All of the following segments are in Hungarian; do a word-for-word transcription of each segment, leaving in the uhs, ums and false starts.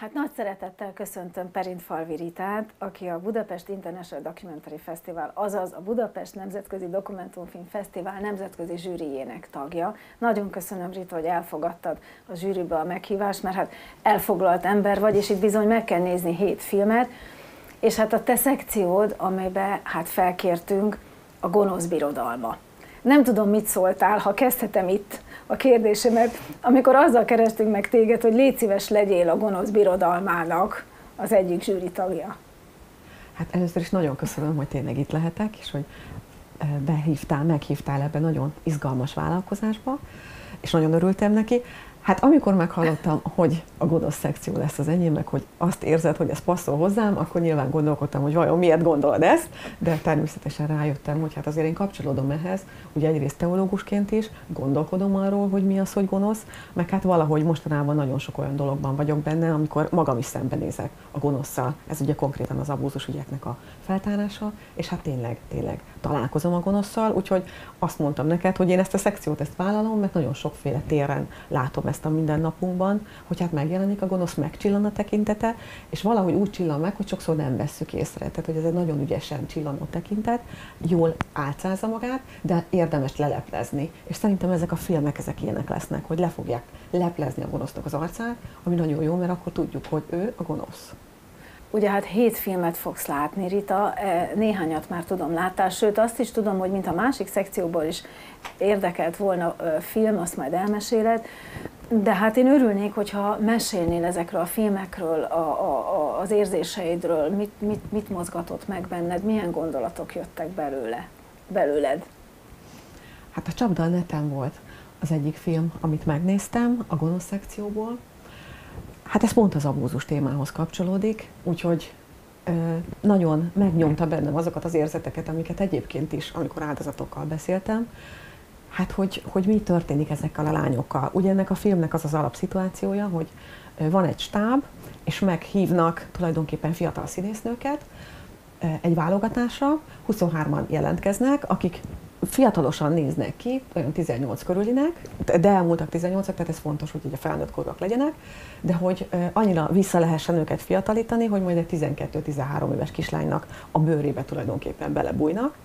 Hát nagy szeretettel köszöntöm Perintfalvi Ritát, aki a Budapest International Documentary Festival, azaz a Budapest Nemzetközi Dokumentumfilm Fesztivál nemzetközi zsűrijének tagja. Nagyon köszönöm, Rita, hogy elfogadtad a zsűribe a meghívást, mert hát elfoglalt ember vagy, és itt bizony meg kell nézni hét filmet, és hát a te szekciód, amelybe hát felkértünk, a Gonosz Birodalma. Nem tudom, mit szóltál, ha kezdhetem itt a kérdésemet, amikor azzal kerestünk meg téged, hogy légy szíves, legyél a Gonosz Birodalmának az egyik zsűri tagja. Hát először is nagyon köszönöm, hogy tényleg itt lehetek, és hogy behívtál, meghívtál ebbe nagyon izgalmas vállalkozásba, és nagyon örültem neki. Hát amikor meghallottam, hogy a gonosz szekció lesz az enyém, meg hogy azt érzed, hogy ez passzol hozzám, akkor nyilván gondolkodtam, hogy vajon miért gondolod ezt, de természetesen rájöttem, hogy hát azért én kapcsolódom ehhez, ugye egyrészt teológusként is, gondolkodom arról, hogy mi az, hogy gonosz, meg hát valahogy mostanában nagyon sok olyan dologban vagyok benne, amikor magam is szembenézek a gonosszal. Ez ugye konkrétan az abúzus ügyeknek a feltárása, és hát tényleg, tényleg találkozom a gonosszal, úgyhogy azt mondtam neked, hogy én ezt a szekciót ezt vállalom, mert nagyon sokféle téren látom ezt a mindennapunkban, hogy hát megjelenik a gonosz, megcsillan a tekintete, és valahogy úgy csillan meg, hogy sokszor nem vesszük észre. Tehát, hogy ez egy nagyon ügyesen csillanó tekintet, jól álcázza magát, de érdemes leleplezni. És szerintem ezek a filmek, ezek ilyenek lesznek, hogy le fogják leplezni a gonosznak az arcát, ami nagyon jó, mert akkor tudjuk, hogy ő a gonosz. Ugye hát hét filmet fogsz látni, Rita, néhányat már tudom, láttál, sőt azt is tudom, hogy mint a másik szekcióból is érdekelt volna film, azt majd elmeséled, de hát én örülnék, hogyha mesélnél ezekről a filmekről, a, a, az érzéseidről, mit, mit, mit mozgatott meg benned, milyen gondolatok jöttek belőle, belőled? Hát a Csapda a neten volt az egyik film, amit megnéztem a gonosz szekcióból. Hát ez pont az abúzus témához kapcsolódik, úgyhogy ö, nagyon megnyomta bennem azokat az érzeteket, amiket egyébként is, amikor áldozatokkal beszéltem, hát hogy, hogy mi történik ezekkel a lányokkal. Ugye ennek a filmnek az az alapszituációja, hogy van egy stáb, és meghívnak tulajdonképpen fiatal színésznőket egy válogatásra, huszonhárman jelentkeznek, akik fiatalosan néznek ki, olyan tizennyolc körülinek, de elmúltak tizennyolcak, tehát ez fontos, hogy ugye felnőtt korúak legyenek, de hogy annyira vissza lehessen őket fiatalítani, hogy majd egy tizenkettő-tizenhárom éves kislánynak a bőrébe tulajdonképpen belebújnak.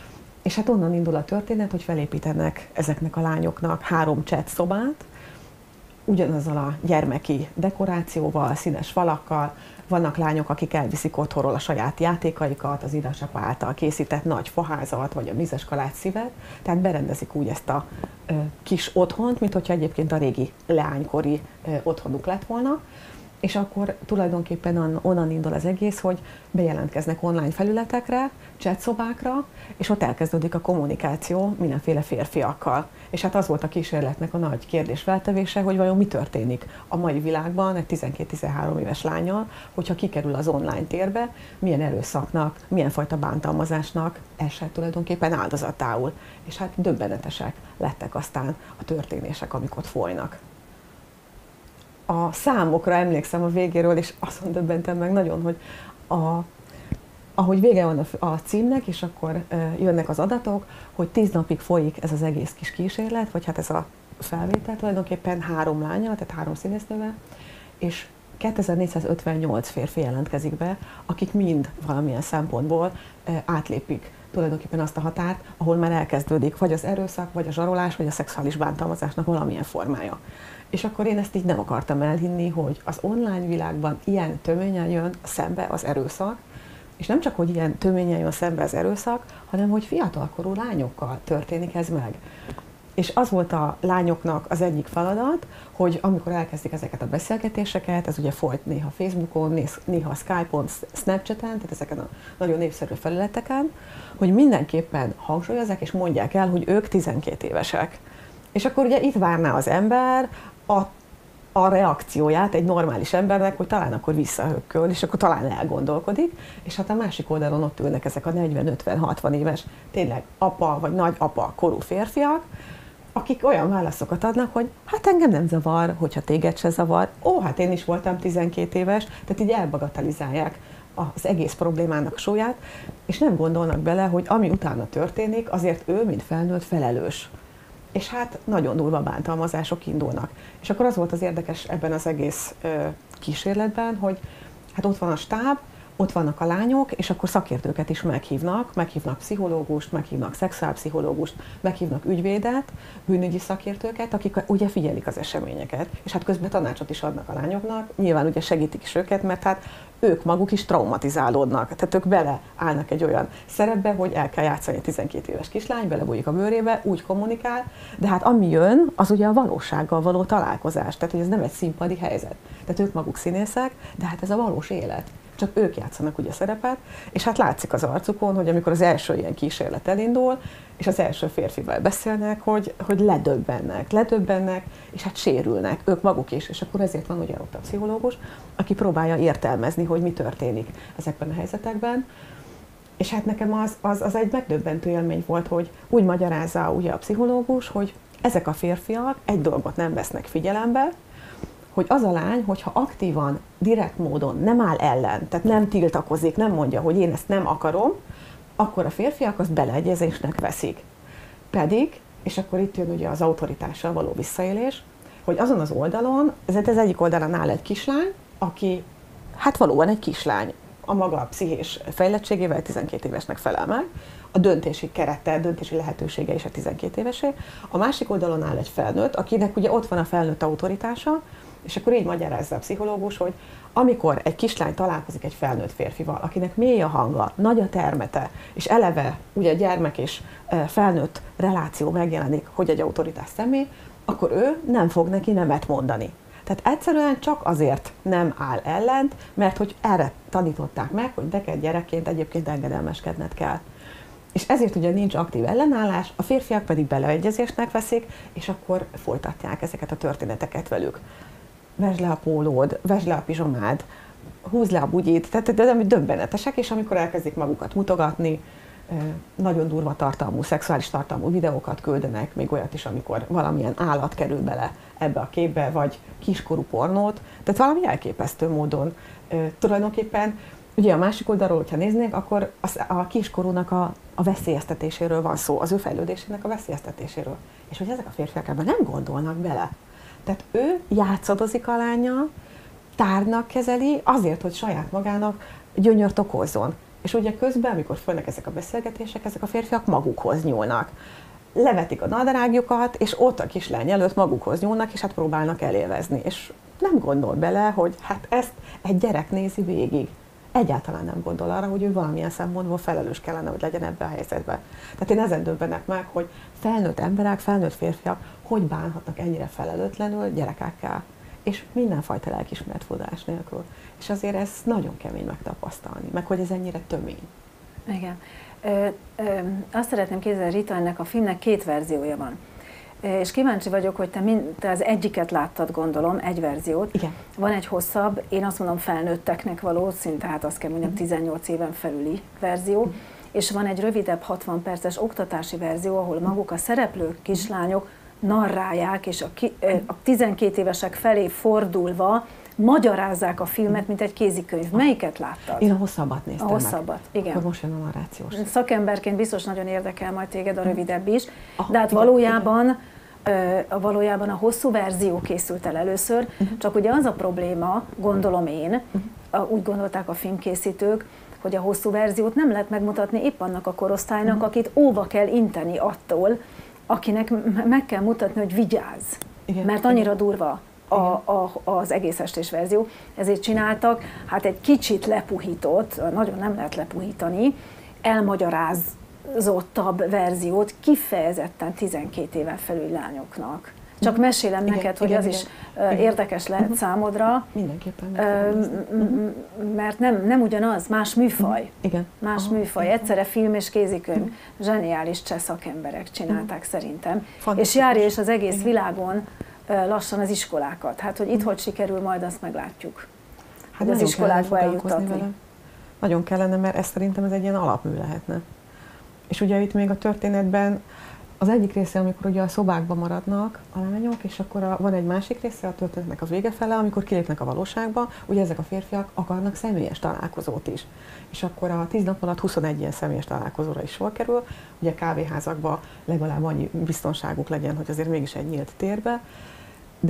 És hát onnan indul a történet, hogy felépítenek ezeknek a lányoknak három chat szobát, ugyanazzal a gyermeki dekorációval, színes falakkal. Vannak lányok, akik elviszik otthonról a saját játékaikat, az édesapa által készített nagy faházat, vagy a mézes kalács szívet, tehát berendezik úgy ezt a ö, kis otthont, mint hogyha egyébként a régi leánykori ö, otthonuk lett volna. És akkor tulajdonképpen onnan indul az egész, hogy bejelentkeznek online felületekre, chatszobákra, és ott elkezdődik a kommunikáció mindenféle férfiakkal. És hát az volt a kísérletnek a nagy kérdés feltevése, hogy vajon mi történik a mai világban egy tizenkét-tizenhárom éves lánnyal, hogyha kikerül az online térbe, milyen erőszaknak, milyen fajta bántalmazásnak esett tulajdonképpen áldozatául. És hát döbbenetesek lettek aztán a történések, amik ott folynak. A számokra emlékszem a végéről, és azon döbbentem meg nagyon, hogy a, ahogy vége van a, a címnek, és akkor e, jönnek az adatok, hogy tíz napig folyik ez az egész kis kísérlet, vagy hát ez a felvétel tulajdonképpen három lányal, tehát három színésznővel, és kétezer-négyszázötvennyolc férfi jelentkezik be, akik mind valamilyen szempontból e, átlépik tulajdonképpen azt a határt, ahol már elkezdődik vagy az erőszak, vagy a zsarolás, vagy a szexuális bántalmazásnak valamilyen formája. És akkor én ezt így nem akartam elhinni, hogy az online világban ilyen töményen jön szembe az erőszak, és nem csak, hogy ilyen töményen jön szembe az erőszak, hanem hogy fiatalkorú lányokkal történik ez meg. És az volt a lányoknak az egyik feladat, hogy amikor elkezdik ezeket a beszélgetéseket, ez ugye folyt néha Facebookon, néha Skype-on, Snapchaten, tehát ezeken a nagyon népszerű felületeken, hogy mindenképpen hangsúlyozzák és mondják el, hogy ők tizenkét évesek. És akkor ugye itt várná az ember a, a reakcióját egy normális embernek, hogy talán akkor visszahökköl, és akkor talán elgondolkodik, és hát a másik oldalon ott ülnek ezek a negyven-ötven-hatvan éves, tényleg apa vagy nagyapa korú férfiak, akik olyan válaszokat adnak, hogy hát engem nem zavar, hogyha téged se zavar, ó, hát én is voltam tizenkét éves, tehát így elbagatelizálják az egész problémának súlyát, és nem gondolnak bele, hogy ami utána történik, azért ő, mint felnőtt, felelős. És hát nagyon durva bántalmazások indulnak. És akkor az volt az érdekes ebben az egész ö, kísérletben, hogy hát ott van a stáb, ott vannak a lányok, és akkor szakértőket is meghívnak, meghívnak pszichológust, meghívnak szexuálpszichológust, meghívnak ügyvédet, bűnügyi szakértőket, akik ugye figyelik az eseményeket, és hát közben tanácsot is adnak a lányoknak, nyilván ugye segítik is őket, mert hát ők maguk is traumatizálódnak, tehát ők beleállnak egy olyan szerepbe, hogy el kell játszani egy tizenkét éves kislány, belebújik a bőrébe, úgy kommunikál, de hát ami jön, az ugye a valósággal való találkozás, tehát hogy ez nem egy színpadi helyzet. Tehát ők maguk színészek, de hát ez a valós élet. Csak ők játszanak ugye szerepet, és hát látszik az arcukon, hogy amikor az első ilyen kísérlet elindul, és az első férfival beszélnek, hogy, hogy ledöbbennek, ledöbbennek, és hát sérülnek, ők maguk is, és akkor ezért van ugye ott a pszichológus, aki próbálja értelmezni, hogy mi történik ezekben a helyzetekben. És hát nekem az, az, az egy megdöbbentő élmény volt, hogy úgy magyarázza ugye a pszichológus, hogy ezek a férfiak egy dolgot nem vesznek figyelembe, hogy az a lány, hogyha aktívan, direkt módon nem áll ellen, tehát nem tiltakozik, nem mondja, hogy én ezt nem akarom, akkor a férfiak azt beleegyezésnek veszik. Pedig, és akkor itt jön ugye az autoritással való visszaélés, hogy azon az oldalon, ez az egyik oldalon áll egy kislány, aki hát valóban egy kislány, a maga pszichés fejlettségével tizenkét évesnek felel meg, a döntési kerete, döntési lehetősége is a tizenkét évesé. A másik oldalon áll egy felnőtt, akinek ugye ott van a felnőtt autoritása, és akkor így magyarázza a pszichológus, hogy amikor egy kislány találkozik egy felnőtt férfival, akinek mély a hanga, nagy a termete, és eleve ugye gyermek és felnőtt reláció megjelenik, hogy egy autoritás személy, akkor ő nem fog neki nemet mondani. Tehát egyszerűen csak azért nem áll ellent, mert hogy erre tanították meg, hogy neked gyerekként egyébként engedelmeskedned kell. És ezért ugye nincs aktív ellenállás, a férfiak pedig beleegyezésnek veszik, és akkor folytatják ezeket a történeteket velük. Vesd le a pólód, vesd le a pizsomád, húzd le a bugyit, tehát de döbbenetesek, és amikor elkezdik magukat mutogatni, nagyon durva tartalmú, szexuális tartalmú videókat küldenek, még olyat is, amikor valamilyen állat kerül bele ebbe a képbe, vagy kiskorú pornót, tehát valami elképesztő módon. Tulajdonképpen ugye a másik oldalról, hogyha néznék, akkor a kiskorúnak a, a veszélyeztetéséről van szó, az ő fejlődésének a veszélyeztetéséről. És hogy ezek a férfiak ebben nem gondolnak bele. Tehát ő játszadozik a lánnyal, tárgynak kezeli, azért, hogy saját magának gyönyört okozzon. És ugye közben, amikor fölnek ezek a beszélgetések, ezek a férfiak magukhoz nyúlnak. Levetik a nadrágjukat, és ott a kislány előtt magukhoz nyúlnak, és hát próbálnak elélvezni. És nem gondol bele, hogy hát ezt egy gyerek nézi végig. Egyáltalán nem gondol arra, hogy ő valamilyen szempontból felelős kellene, hogy legyen ebben a helyzetben. Tehát én ezen döbbenek meg, hogy felnőtt emberek, felnőtt férfiak hogy bánhatnak ennyire felelőtlenül gyerekekkel, és mindenfajta lelkiismeretfordulás nélkül. És azért ez nagyon kemény megtapasztalni, meg hogy ez ennyire tömény. Igen. Ö, ö, azt szeretném kérdezni, Rita, ennek a filmnek két verziója van. És kíváncsi vagyok, hogy te, mind, te az egyiket láttad, gondolom, egy verziót. Igen. Van egy hosszabb, én azt mondom felnőtteknek való, szinte hát azt kell mondjam tizennyolc éven felüli verzió, mm. és van egy rövidebb hatvan perces oktatási verzió, ahol maguk a szereplők, kislányok narrálják, és a, ki, a tizenkét évesek felé fordulva magyarázzák a filmet, mint egy kézikönyv. Melyiket láttad? Én a hosszabbat néztem A hosszabbat, meg. igen. Akkor most jön a narrációs. Szakemberként biztos nagyon érdekel majd téged a rövidebb is, ah, de hát igen, valójában, igen. Ö, valójában a hosszú verzió készült el először, uh-huh. csak ugye az a probléma, gondolom én, uh-huh. úgy gondolták a filmkészítők, hogy a hosszú verziót nem lehet megmutatni épp annak a korosztálynak, uh-huh. akit óva kell inteni attól, akinek meg kell mutatni, hogy vigyázz, igen, mert annyira durva a, a, az egész estés verzió, ezért csináltak, hát egy kicsit lepuhított, nagyon nem lehet lepuhítani, elmagyarázottabb verziót kifejezetten tizenkét éven felül lányoknak. Csak mesélem igen, neked, igen, hogy az igen, is igen. érdekes lehet uh-huh. számodra. Mindenképpen. Uh, mert nem, nem ugyanaz, más műfaj. Igen. Más Aha, műfaj. Igen. Egyszerre film és kézikönyv. Uh-huh. Zseniális cseh szakemberek csinálták uh-huh. szerintem. És járja és az egész igen. világon uh, lassan az iskolákat. Hát, hogy itt uh-huh. hogy sikerül, majd azt meglátjuk. Hát az iskolákba eljuttatni. Nagyon kellene, mert ez szerintem ez egy ilyen alapmű lehetne. És ugye itt még a történetben az egyik része, amikor ugye a szobákban maradnak a lányok, és akkor a, van egy másik része a történetnek a vége fele, amikor kilépnek a valóságba, ugye ezek a férfiak akarnak személyes találkozót is. És akkor a tíz nap alatt huszonegy ilyen személyes találkozóra is sor kerül, ugye kávéházakban legalább annyi biztonságuk legyen, hogy azért mégis egy nyílt térbe, de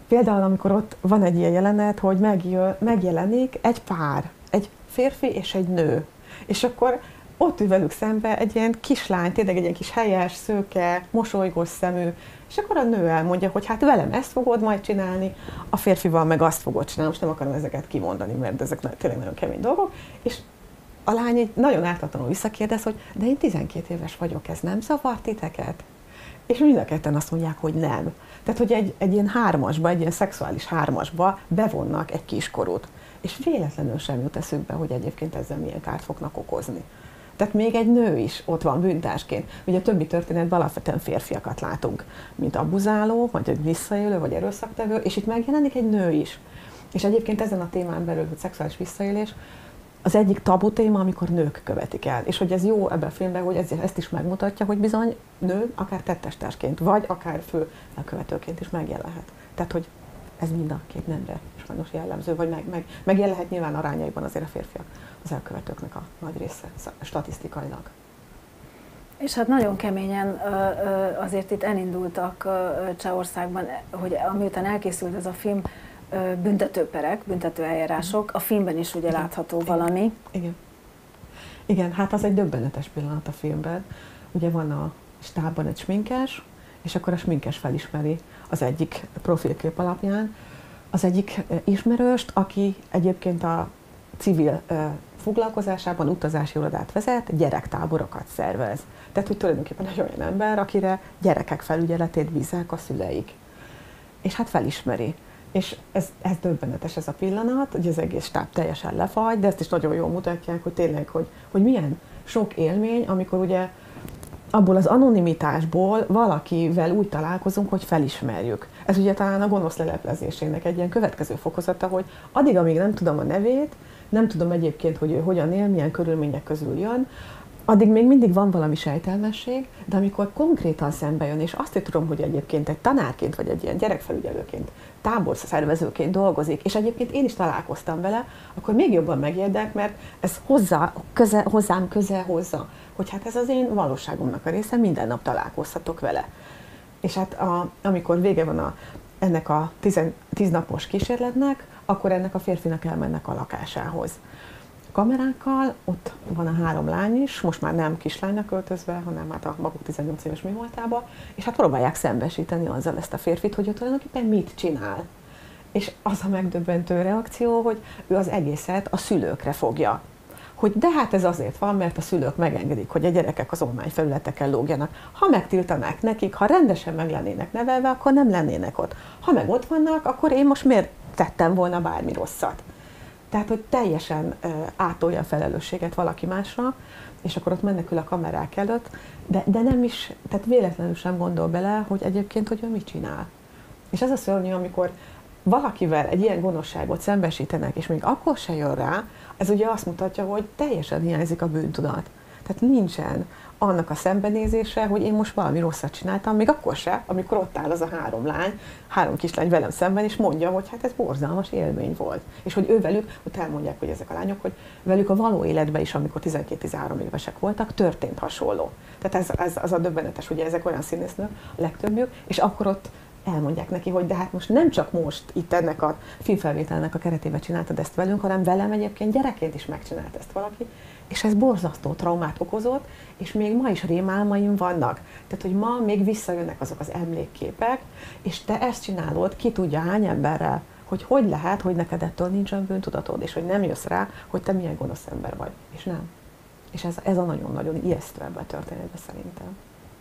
Például, amikor ott van egy ilyen jelenet, hogy megjö, megjelenik egy pár, egy férfi és egy nő. És akkor ott ül velük szembe egy ilyen kislány, tényleg egy ilyen kis helyes, szőke, mosolygós szemű, és akkor a nő elmondja, hogy hát velem ezt fogod majd csinálni, a férfival meg azt fogod csinálni, most nem akarom ezeket kimondani, mert ezek tényleg nagyon kemény dolgok, és a lány egy nagyon ártatlanul visszakérdez, hogy de én tizenkét éves vagyok, ez nem zavar titeket? És mind a ketten azt mondják, hogy nem. Tehát, hogy egy, egy ilyen hármasba, egy ilyen szexuális hármasba bevonnak egy kiskorút. És véletlenül sem jut eszükbe, hogy egyébként ezzel milyen kárt fognak okozni. Tehát még egy nő is ott van bűntársként. Ugye a többi történetben alapvetően férfiakat látunk, mint abuzáló, vagy egy visszaélő, vagy erőszaktevő, és itt megjelenik egy nő is. És egyébként ezen a témán belül, hogy szexuális visszaélés, az egyik tabu téma, amikor nők követik el. És hogy ez jó ebben a filmben, hogy ez, ezt is megmutatja, hogy bizony nő akár tettestársként, vagy akár fő elkövetőként is megjelenhet. Tehát, hogy ez mind a két nemre sajnos jellemző, vagy meg, meg, megjelenhet nyilván arányaiban azért a férfiak az elkövetőknek a nagy része statisztikailag. És hát nagyon keményen azért itt elindultak Csehországban, hogy amiután elkészült ez a film, büntetőperek, büntetőeljárások, a filmben is ugye igen, látható igen, valami. Igen. Igen, hát az egy döbbenetes pillanat a filmben. Ugye van a stábban egy sminkes, és akkor a sminkes felismeri az egyik profilkép alapján az egyik ismerőst, aki egyébként a civil foglalkozásában utazási irodát vezet, gyerektáborokat szervez. Tehát, hogy tulajdonképpen egy olyan ember, akire gyerekek felügyeletét bízzák a szüleik. És hát felismeri. És ez, ez döbbenetes ez a pillanat, hogy az egész stáb teljesen lefagy, de ezt is nagyon jól mutatják, hogy tényleg, hogy, hogy milyen sok élmény, amikor ugye abból az anonimitásból valakivel úgy találkozunk, hogy felismerjük. Ez ugye talán a gonosz leleplezésének egy ilyen következő fokozata, hogy addig, amíg nem tudom a nevét, nem tudom egyébként, hogy ő hogyan él, milyen körülmények közül jön, addig még mindig van valami sejtelmesség, de amikor konkrétan szembe jön, és azt tudom, hogy egyébként egy tanárként, vagy egy ilyen gyerekfelügyelőként, táborszervezőként dolgozik, és egyébként én is találkoztam vele, akkor még jobban megérdek, mert ez hozzá, köze, hozzám közel hozza, hogy hát ez az én valóságomnak a része, minden nap találkozhatok vele. És hát a, amikor vége van a, ennek a tizen, tíznapos kísérletnek, akkor ennek a férfinak elmennek a lakásához. Kamerákkal, ott van a három lány is, most már nem kislánynak öltözve, hanem hát a maguk tizennyolc éves mi voltába, és hát próbálják szembesíteni azzal ezt a férfit, hogy ő tulajdonképpen mit csinál. És az a megdöbbentő reakció, hogy ő az egészet a szülőkre fogja. Hogy de hát ez azért van, mert a szülők megengedik, hogy a gyerekek az online felületeken lógjanak. Ha megtiltanák nekik, ha rendesen meg lennének nevelve, akkor nem lennének ott. Ha meg ott vannak, akkor én most miért tettem volna bármi rosszat? Tehát, hogy teljesen uh, átolja a felelősséget valaki másra, és akkor ott mennek ül a kamerák előtt, de, de nem is, tehát véletlenül sem gondol bele, hogy egyébként, hogy ő mit csinál. És ez a szörnyű, amikor valakivel egy ilyen gonoszságot szembesítenek, és még akkor se jön rá, ez ugye azt mutatja, hogy teljesen hiányzik a bűntudat. Tehát nincsen annak a szembenézése, hogy én most valami rosszat csináltam, még akkor se, amikor ott áll az a három lány, három kislány velem szemben, és mondja, hogy hát ez borzalmas élmény volt. És hogy ő velük, ott elmondják, hogy ezek a lányok, hogy velük a való életben is, amikor tizenkét-tizenhárom évesek voltak, történt hasonló. Tehát ez, ez az a döbbenetes, hogy ezek olyan színésznők, a legtöbbjük, és akkor ott elmondják neki, hogy de hát most nem csak most itt ennek a filmfelvételnek a keretében csináltad ezt velünk, hanem velem egyébként gyerekként is megcsinált ezt valaki, és ez borzasztó traumát okozott, és még ma is rémálmaim vannak. Tehát, hogy ma még visszajönnek azok az emlékképek, és te ezt csinálod, ki tudja hány emberrel, hogy hogy lehet, hogy neked ettől nincsen bűntudatod, és hogy nem jössz rá, hogy te milyen gonosz ember vagy. És nem. És ez, ez a nagyon-nagyon ijesztő ebben a történetben szerintem.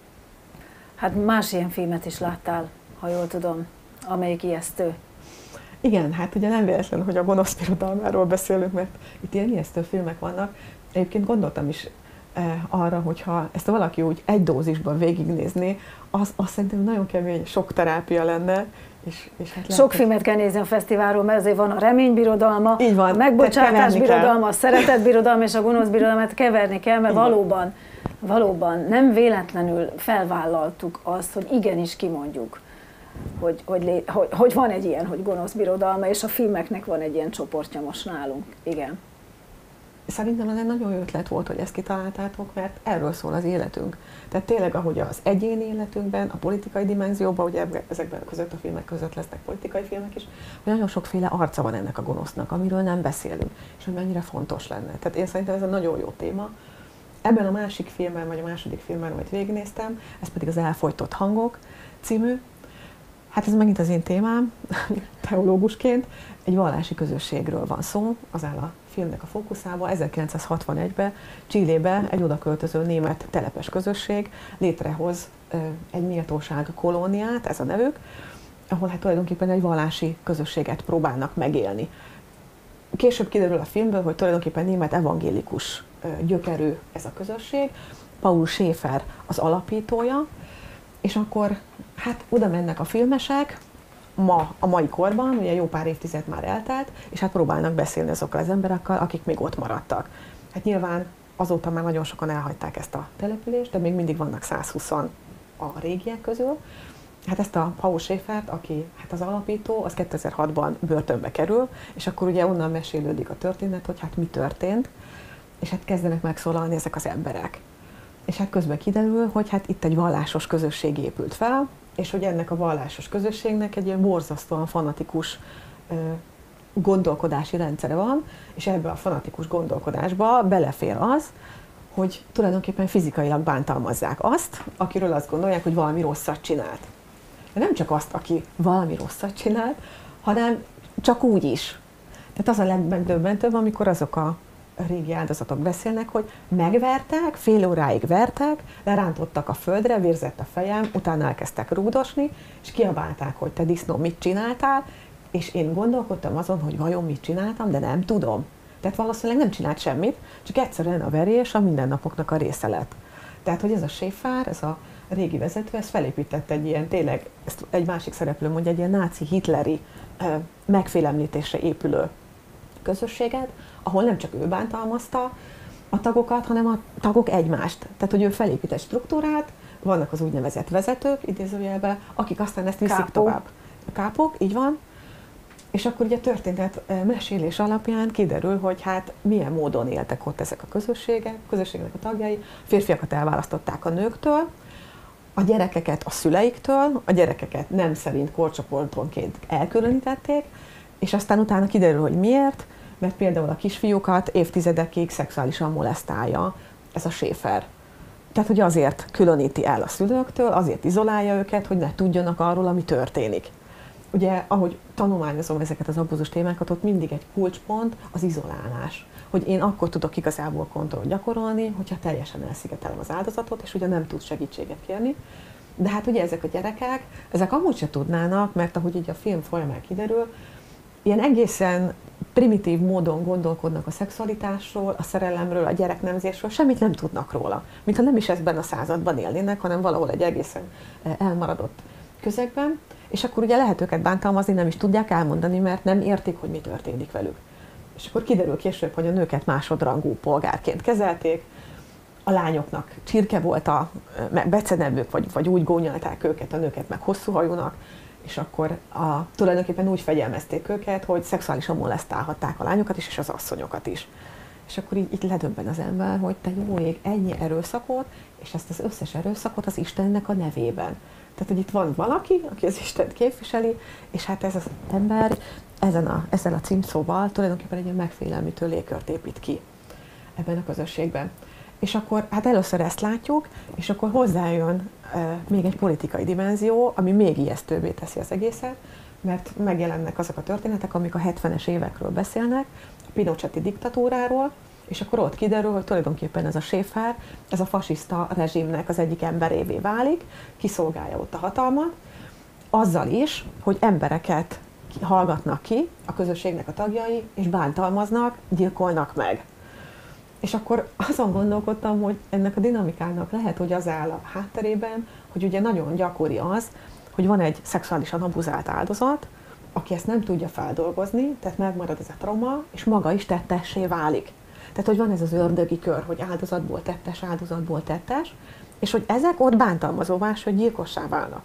Hát más ilyen filmet is láttál, ha jól tudom, amelyik ijesztő. Igen, hát ugye nem véletlen, hogy a gonosz birodalmáról beszélünk, mert itt ilyen ijesztő filmek vannak. Egyébként gondoltam is eh, arra, hogyha ezt valaki úgy egy dózisban végignézné, az, az szerintem nagyon kemény, sok terápia lenne. És, és hát sok lehet, filmet kell nézni a fesztiválról, mert azért van a reménybirodalma, így van, a megbocsátás birodalma, a szeretet birodalma és a gonosz birodalmát keverni kell, mert valóban, valóban nem véletlenül felvállaltuk azt, hogy igenis kimondjuk, hogy, hogy, hogy, hogy van egy ilyen, hogy gonosz birodalma, és a filmeknek van egy ilyen csoportja most nálunk. Igen. szerintem ez egy nagyon jó ötlet volt, hogy ezt kitaláltátok, mert erről szól az életünk. Tehát tényleg, ahogy az egyéni életünkben, a politikai dimenzióban, ugye ezekben között a filmek között lesznek politikai filmek is, hogy nagyon sokféle arca van ennek a gonosznak, amiről nem beszélünk, és hogy mennyire fontos lenne. Tehát én szerintem ez egy nagyon jó téma. Ebben a másik filmben, vagy a második filmben, amit végignéztem, ez pedig az Elfojtott hangok című. Hát ez megint az én témám, teológusként. Egy vallási közösségről van szó, az áll a filmnek a fókuszában. ezerkilencszázhatvanegyben Chilébe egy odaköltöző német telepes közösség létrehoz egy méltóság kolóniát, ez a nevük, ahol hát tulajdonképpen egy vallási közösséget próbálnak megélni. Később kiderül a filmből, hogy tulajdonképpen német evangélikus gyökerű ez a közösség. Paul Schäfer az alapítója, és akkor hát oda mennek a filmesek, ma, a mai korban, ugye jó pár évtized már eltelt, és hát próbálnak beszélni azokkal az emberekkel, akik még ott maradtak. Hát nyilván azóta már nagyon sokan elhagyták ezt a települést, de még mindig vannak százhúszan a régiek közül. Hát ezt a Paul Schäfert, aki hát az alapító, az kétezer-hatban börtönbe kerül, és akkor ugye onnan mesélődik a történet, hogy hát mi történt, és hát kezdenek megszólalni ezek az emberek. És hát közben kiderül, hogy hát itt egy vallásos közösség épült fel, és hogy ennek a vallásos közösségnek egy ilyen borzasztóan fanatikus ö, gondolkodási rendszere van, és ebbe a fanatikus gondolkodásba belefér az, hogy tulajdonképpen fizikailag bántalmazzák azt, akiről azt gondolják, hogy valami rosszat csinált. De nem csak azt, aki valami rosszat csinált, hanem csak úgy is. Tehát az a legdöbbentőbb, amikor azok a régi áldozatok beszélnek, hogy megvertek, fél óráig vertek, lerántottak a földre, vérzett a fejem, utána elkezdtek rúgdosni, és kiabálták, hogy te disznó, mit csináltál, és én gondolkodtam azon, hogy vajon mit csináltam, de nem tudom. Tehát valószínűleg nem csinált semmit, csak egyszerűen a verés a mindennapoknak a része lett. Tehát, hogy ez a Schäfer, ez a régi vezető, ez felépített egy ilyen, tényleg, ezt egy másik szereplő mondja, egy ilyen náci, hitleri megfélemlítésre épülő közösséget, ahol nem csak ő bántalmazta a tagokat, hanem a tagok egymást. Tehát, hogy ő felépít egy struktúrát, vannak az úgynevezett vezetők, idézőjelben, akik aztán ezt viszik Kápó. tovább. A kápok, így van. És akkor ugye a történet mesélés alapján kiderül, hogy hát milyen módon éltek ott ezek a közösségek, közösségnek a tagjai. Férfiakat elválasztották a nőktől, a gyerekeket a szüleiktől, a gyerekeket nem szerint korcsoportonként elkülönítették, és aztán utána kiderül, hogy miért, mert például a kisfiúkat évtizedekig szexuálisan molesztálja ez a Schäfer. Tehát, hogy azért különíti el a szülőktől, azért izolálja őket, hogy ne tudjanak arról, ami történik. Ugye, ahogy tanulmányozom ezeket az abúzus témákat, ott mindig egy kulcspont az izolálás. Hogy én akkor tudok igazából kontrollt gyakorolni, hogyha teljesen elszigetelem az áldozatot, és ugye nem tud segítséget kérni. De hát ugye ezek a gyerekek, ezek amúgy se tudnának, mert ahogy így a film folyamán kiderül, ilyen egészen primitív módon gondolkodnak a szexualitásról, a szerelemről, a gyereknemzésről, semmit nem tudnak róla. Mintha nem is ebben a században élnének, hanem valahol egy egészen elmaradott közegben. És akkor ugye lehet őket bántalmazni, nem is tudják elmondani, mert nem értik, hogy mi történik velük. És akkor kiderül később, hogy a nőket másodrangú polgárként kezelték, a lányoknak csirke volt a becenevük, vagy, vagy úgy gónyolták őket, a nőket meg hosszú hajúnak, és akkor a, tulajdonképpen úgy fegyelmezték őket, hogy szexuálisan molesztálhatták a lányokat is, és az asszonyokat is. És akkor így, így ledöbben az ember, hogy te jó ég, ennyi erőszakot, és ezt az összes erőszakot az Istennek a nevében. Tehát, hogy itt van valaki, aki az Istent képviseli, és hát ez az ember ezen a, ezzel a címszóval tulajdonképpen egy ilyen megfélemlítő légkört épít ki ebben a közösségben. És akkor hát először ezt látjuk, és akkor hozzájön e, még egy politikai dimenzió, ami még ijesztőbbé teszi az egészet, mert megjelennek azok a történetek, amik a hetvenes évekről beszélnek, a Pinocheti diktatúráról, és akkor ott kiderül, hogy tulajdonképpen ez a Schäfer, ez a fasiszta rezsimnek az egyik emberévé válik, kiszolgálja ott a hatalmat, azzal is, hogy embereket hallgatnak ki, a közösségnek a tagjai, és bántalmaznak, gyilkolnak meg. És akkor azon gondolkodtam, hogy ennek a dinamikának lehet, hogy az áll a hátterében, hogy ugye nagyon gyakori az, hogy van egy szexuálisan abuzált áldozat, aki ezt nem tudja feldolgozni, tehát megmarad ez a trauma, és maga is tettessé válik. Tehát, hogy van ez az ördögi kör, hogy áldozatból tettes, áldozatból tettes, és hogy ezek ott bántalmazóvá, hogy gyilkossá válnak.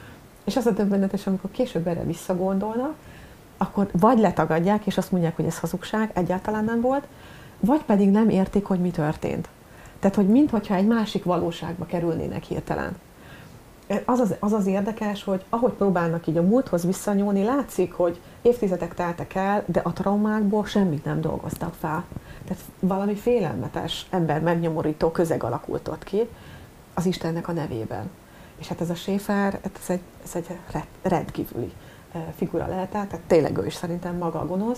És az a döbbenetes, amikor később erre visszagondolnak, akkor vagy letagadják, és azt mondják, hogy ez hazugság, egyáltalán nem volt, vagy pedig nem értik, hogy mi történt. Tehát, hogy minthogyha egy másik valóságba kerülnének hirtelen. Az az, az az érdekes, hogy ahogy próbálnak így a múlthoz visszanyúlni, látszik, hogy évtizedek teltek el, de a traumákból semmit nem dolgoztak fel. Tehát valami félelmetes, ember megnyomorító közeg alakult ott ki az Istennek a nevében. És hát ez a Schaeffer, ez egy, ez egy rendkívüli figura lehet, tehát tényleg ő is szerintem maga a gonosz.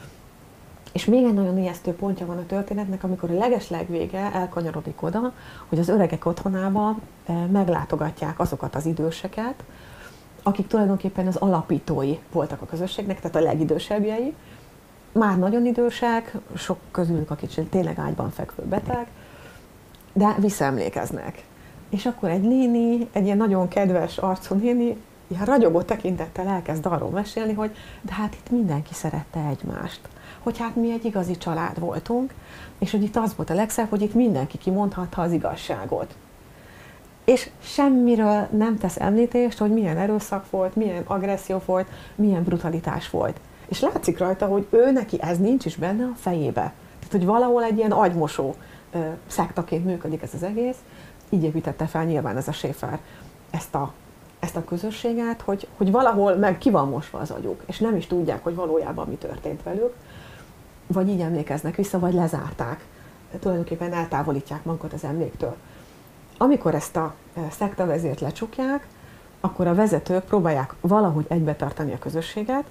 És még egy nagyon ijesztő pontja van a történetnek, amikor a legeslegvége elkanyarodik oda, hogy az öregek otthonába meglátogatják azokat az időseket, akik tulajdonképpen az alapítói voltak a közösségnek, tehát a legidősebbjei. Már nagyon idősek, sok közülük, akik tényleg ágyban fekvő beteg, de visszaemlékeznek. És akkor egy néni, egy ilyen nagyon kedves arcú néni, ilyen ragyogó tekintettel elkezd arról mesélni, hogy de hát itt mindenki szerette egymást. Hogy hát mi egy igazi család voltunk, és hogy itt az volt a legszebb, hogy itt mindenki kimondhatta az igazságot. És semmiről nem tesz említést, hogy milyen erőszak volt, milyen agresszió volt, milyen brutalitás volt. És látszik rajta, hogy ő neki ez nincs is benne a fejébe. Tehát, hogy valahol egy ilyen agymosó ö, szektaként működik ez az egész. Így építette fel nyilván ez a Schaeffer ezt a, ezt a közösséget, hogy, hogy valahol meg ki van mosva az agyuk, és nem is tudják, hogy valójában mi történt velük, vagy így emlékeznek vissza, vagy lezárták. Tulajdonképpen eltávolítják magukat az emléktől. Amikor ezt a szektavezért lecsukják, akkor a vezetők próbálják valahogy egybetartani a közösséget,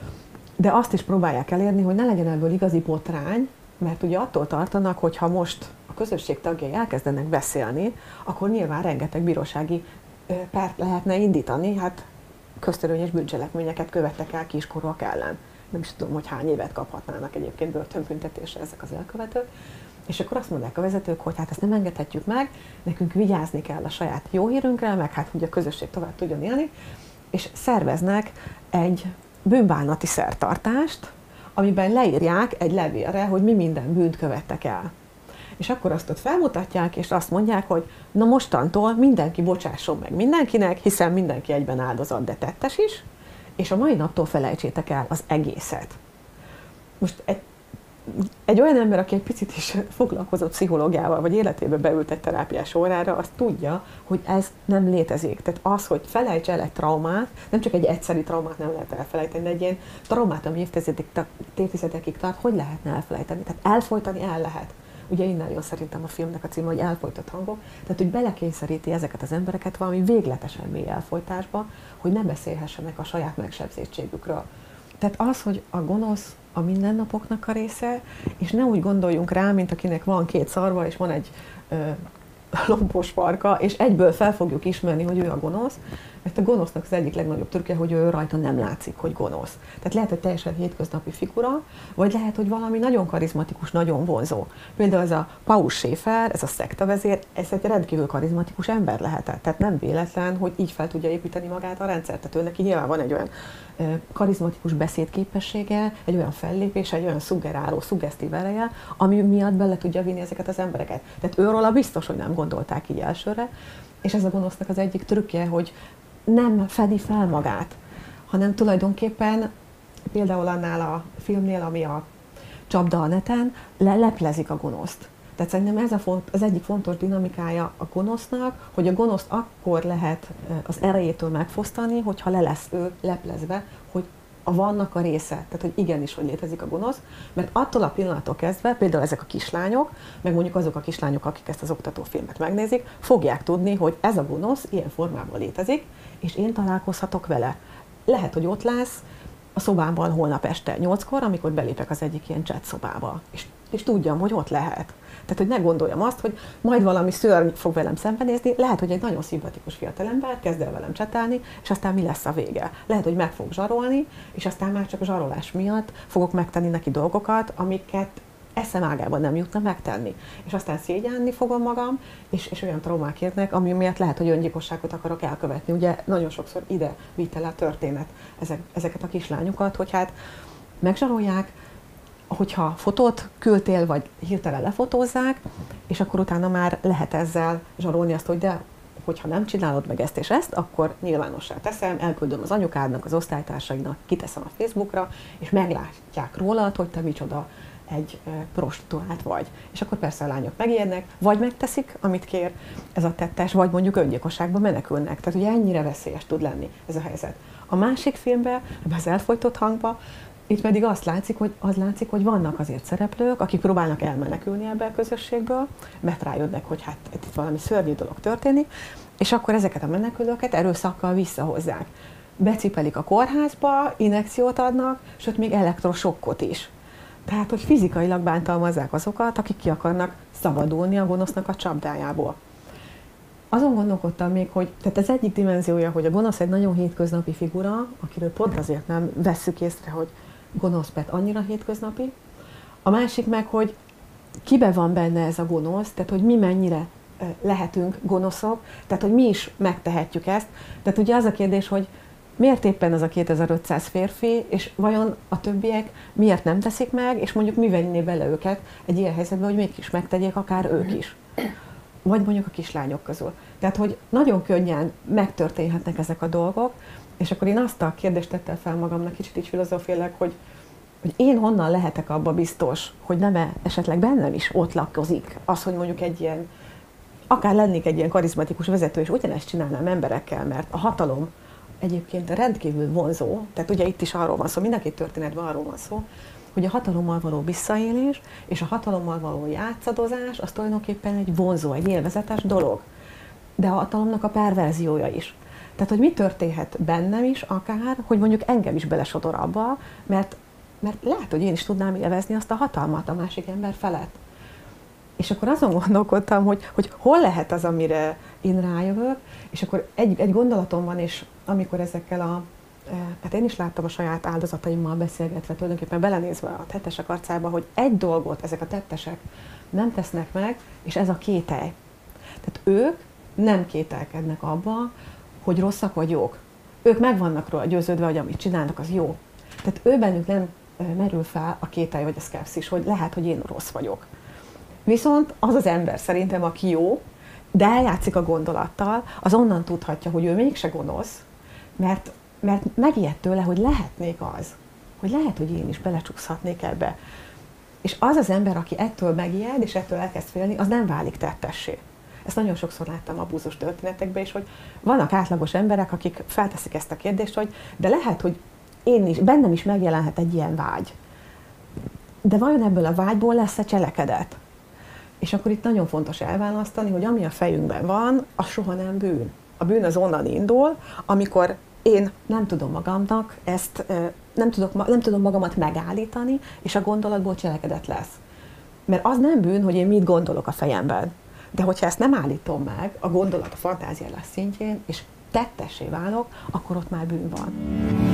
de azt is próbálják elérni, hogy ne legyen ebből igazi botrány, mert ugye attól tartanak, hogy ha most a közösség tagjai elkezdenek beszélni, akkor nyilván rengeteg bírósági pert lehetne indítani, hát köztörvényes bűncselekményeket követtek el kiskorúak ellen. Nem is tudom, hogy hány évet kaphatnának egyébként börtönbüntetésre ezek az elkövetők. És akkor azt mondják a vezetők, hogy hát ezt nem engedhetjük meg, nekünk vigyázni kell a saját jó hírünkre, meg hát, hogy a közösség tovább tudjon élni, és szerveznek egy bűnbánati szertartást, amiben leírják egy levélre, hogy mi minden bűnt követtek el. És akkor azt ott felmutatják, és azt mondják, hogy na mostantól mindenki bocsásson meg mindenkinek, hiszen mindenki egyben áldozat, de tettes is, és a mai naptól felejtsétek el az egészet. Most egy, egy olyan ember, aki egy picit is foglalkozott pszichológiával, vagy életébe beült egy terápiás órára, az tudja, hogy ez nem létezik. Tehát az, hogy felejts el egy traumát, nem csak egy egyszeri traumát nem lehet elfelejteni, de egy ilyen traumát, ami évtizedekig tart, hogy lehetne elfelejteni? Tehát elfojtani el lehet. Ugye innen jön szerintem a filmnek a címe, hogy elfojtott hangok, tehát hogy belekényszeríti ezeket az embereket valami végletesen mély elfojtásba, hogy ne beszélhessenek a saját megsebzétségükről. Tehát az, hogy a gonosz a mindennapoknak a része, és ne úgy gondoljunk rá, mint akinek van két szarva, és van egy ö, lombos farka, és egyből fel fogjuk ismerni, hogy ő a gonosz, mert a gonosznak az egyik legnagyobb trükkje, hogy ő rajta nem látszik, hogy gonosz. Tehát lehet, hogy teljesen hétköznapi figura, vagy lehet, hogy valami nagyon karizmatikus, nagyon vonzó. Például ez a Paul Schaeffer, ez a szektavezér, ez egy rendkívül karizmatikus ember lehetett. Tehát nem véletlen, hogy így fel tudja építeni magát a rendszert. Tehát ő neki nyilván van egy olyan karizmatikus beszédképessége, egy olyan fellépés, egy olyan szuggeráló, szuggesztív ereje, ami miatt bele tudja vinni ezeket az embereket. Tehát őróla biztos, hogy nem gondolták így elsőre, és ez a gonosznak az egyik trükkje, hogy nem fedi fel magát, hanem tulajdonképpen például annál a filmnél, ami a Csapda a neten, leleplezik a gonoszt. Tehát szerintem ez a font, az egyik fontos dinamikája a gonosznak, hogy a gonoszt akkor lehet az erejétől megfosztani, hogyha le lesz ő leplezve, hogy a vannak a része, tehát hogy igenis, hogy létezik a gonosz, mert attól a pillanattól kezdve, például ezek a kislányok, meg mondjuk azok a kislányok, akik ezt az oktatófilmet megnézik, fogják tudni, hogy ez a gonosz ilyen formában létezik, és én találkozhatok vele. Lehet, hogy ott lesz a szobámban holnap este nyolckor, amikor belépek az egyik ilyen chat szobába, és, és tudjam, hogy ott lehet. Tehát, hogy ne gondoljam azt, hogy majd valami szörny fog velem szembenézni, lehet, hogy egy nagyon szimpatikus fiatalember kezd el velem csetálni, és aztán mi lesz a vége. Lehet, hogy meg fog zsarolni, és aztán már csak a zsarolás miatt fogok megtenni neki dolgokat, amiket eszem ágában nem jutna megtenni. És aztán szégyelni fogom magam, és, és olyan traumák érnek, ami miatt lehet, hogy öngyilkosságot akarok elkövetni. Ugye nagyon sokszor ide vitte le a történet ezek, ezeket a kislányokat, hogy hát megzsarolják, hogyha fotót küldtél, vagy hirtelen lefotózzák, és akkor utána már lehet ezzel zsarolni azt, hogy de hogyha nem csinálod meg ezt és ezt, akkor nyilvánossá teszem, elküldöm az anyukádnak, az osztálytársainak, kiteszem a Facebookra, és meglátják rólad, hogy te micsoda egy prostituált vagy. És akkor persze a lányok megijednek, vagy megteszik, amit kér ez a tettes, vagy mondjuk öngyilkosságba menekülnek. Tehát ugye ennyire veszélyes tud lenni ez a helyzet. A másik filmben, az elfojtott hangba, itt pedig azt látszik, hogy, az látszik, hogy vannak azért szereplők, akik próbálnak elmenekülni ebbe a közösségből, mert rájönnek, hogy hát itt valami szörnyű dolog történik, és akkor ezeket a menekülőket erőszakkal visszahozzák. Becipelik a kórházba, injekciót adnak, sőt még elektrosokkot is. Tehát, hogy fizikailag bántalmazzák azokat, akik ki akarnak szabadulni a gonosznak a csapdájából. Azon gondolkodtam még, hogy tehát az egyik dimenziója, hogy a gonosz egy nagyon hétköznapi figura, akiről pont azért nem vesszük észre, hogy gonosz, mert annyira hétköznapi. A másik meg, hogy kibe van benne ez a gonosz, tehát hogy mi mennyire lehetünk gonoszok, tehát hogy mi is megtehetjük ezt. Tehát ugye az a kérdés, hogy miért éppen az a kétezer-ötszáz férfi, és vajon a többiek miért nem teszik meg, és mondjuk mi venné bele őket egy ilyen helyzetben, hogy mégis megtegyék akár ők is. Vagy mondjuk a kislányok közül. Tehát, hogy nagyon könnyen megtörténhetnek ezek a dolgok, és akkor én azt a kérdést tettem fel magamnak, kicsit így filozófiailag, hogy, hogy én honnan lehetek abba biztos, hogy nem esetleg bennem is ott lakozik az, hogy mondjuk egy ilyen, akár lennék egy ilyen karizmatikus vezető, és ugyanezt csinálnám emberekkel, mert a hatalom egyébként rendkívül vonzó, tehát ugye itt is arról van szó, mind a két történetben arról van szó, hogy a hatalommal való visszaélés és a hatalommal való játszadozás az tulajdonképpen egy vonzó, egy élvezetes dolog. De a hatalomnak a perverziója is. Tehát, hogy mi történhet bennem is akár, hogy mondjuk engem is belesodor abba, mert, mert lehet, hogy én is tudnám élvezni azt a hatalmat a másik ember felett. És akkor azon gondolkodtam, hogy, hogy hol lehet az, amire én rájövök, és akkor egy, egy gondolatom van, és amikor ezekkel a hát én is láttam a saját áldozataimmal beszélgetve, tulajdonképpen belenézve a tettesek arcába, hogy egy dolgot ezek a tettesek nem tesznek meg, és ez a kételj. Tehát ők nem kételkednek abba, hogy rosszak vagy jók. Ők meg vannak róla győződve, hogy amit csinálnak, az jó. Tehát ő bennük nem merül fel a kételj vagy a szkepszis, hogy lehet, hogy én rossz vagyok. Viszont az az ember szerintem, aki jó, de eljátszik a gondolattal, az onnan tudhatja, hogy ő mégse gonosz, mert mert megijedt tőle, hogy lehetnék az, hogy lehet, hogy én is belecsúszhatnék ebbe. És az az ember, aki ettől megijed, és ettől elkezd félni, az nem válik tettessé. Ezt nagyon sokszor láttam abúzus történetekben is, hogy vannak átlagos emberek, akik felteszik ezt a kérdést, hogy de lehet, hogy én is, bennem is megjelenhet egy ilyen vágy. De vajon ebből a vágyból lesz-e cselekedet? És akkor itt nagyon fontos elválasztani, hogy ami a fejünkben van, az soha nem bűn. A bűn az onnan indul, amikor én nem tudom magamnak ezt, nem, tudok, nem tudom magamat megállítani, és a gondolatból cselekedet lesz. Mert az nem bűn, hogy én mit gondolok a fejemben. De hogyha ezt nem állítom meg, a gondolat, a fantáziálás szintjén, és tettessé válok, akkor ott már bűn van.